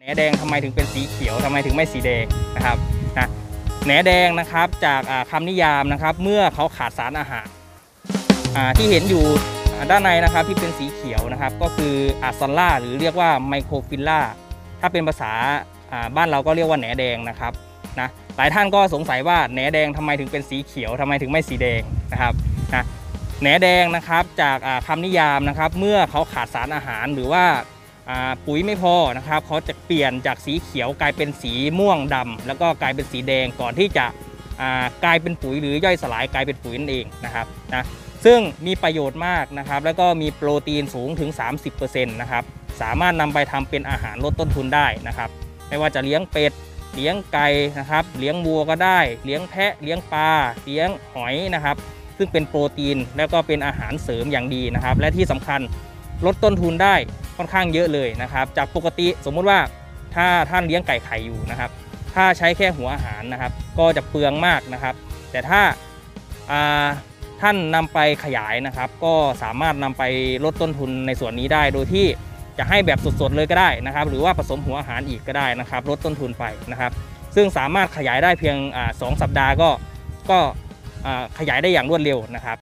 แหนแดงทำไมถึงเป็นสีเขียวทำไมถึงไม่สีแดงนะครับแหนแดงนะครับจากคำนิยามนะครับเมื่อเขาขาดสารอาหารที่เห็นอยู่ด้านในนะครับที่เป็นสีเขียวนะครับก็คืออะซอลล่าหรือเรียกว่าไมโครฟิลล่าถ้าเป็นภาษาบ้านเราก็เรียกว่าแหนแดงนะครับหลายท่านก็สงสัยว่าแหนแดงทำไมถึงเป็นสีเขียวทำไมถึงไม่สีแดงนะครับแหนแดงนะครับจากคำนิยามนะครับเมื่อเขาขาดสารอาหารหรือว่าปุ๋ยไม่พอนะครับเขาจะเปลี่ยนจากสีเขียวกลายเป็นสีม่วงดำแล้วก็กลายเป็นสีแดงก่อนที่จะกลายเป็นปุ๋ยหรือย่อยสลายกลายเป็นปุ๋ยนั่นเองนะครับซึ่งมีประโยชน์มากนะครับแล้วก็มีโปรตีนสูงถึง 30% นะครับสามารถนำไปทำเป็นอาหารลดต้นทุนได้นะครับไม่ว่าจะเลี้ยงเป็ดเลี้ยงไก่นะครับเลี้ยงวัวก็ได้เลี้ยงแพะเลี้ยงปลาเลี้ยงหอยนะครับซึ่งเป็นโปรตีนแล้วก็เป็นอาหารเสริมอย่างดีนะครับและที่สำคัญลดต้นทุนได้ค่อนข้างเยอะเลยนะครับจากปกติสมมุติว่าถ้าท่านเลี้ยงไก่ไข่อยู่นะครับถ้าใช้แค่หัวอาหารนะครับก็จะเปลืองมากนะครับแต่ถ้าท่านนำไปขยายนะครับก็สามารถนำไปลดต้นทุนในส่วนนี้ได้โดยที่จะให้แบบสดๆเลยก็ได้นะครับหรือว่าผสมหัวอาหารอีกก็ได้นะครับลดต้นทุนไปนะครับซึ่งสามารถขยายได้เพียง2 สัปดาห์ก็ขยายได้อย่างรวดเร็วนะครับ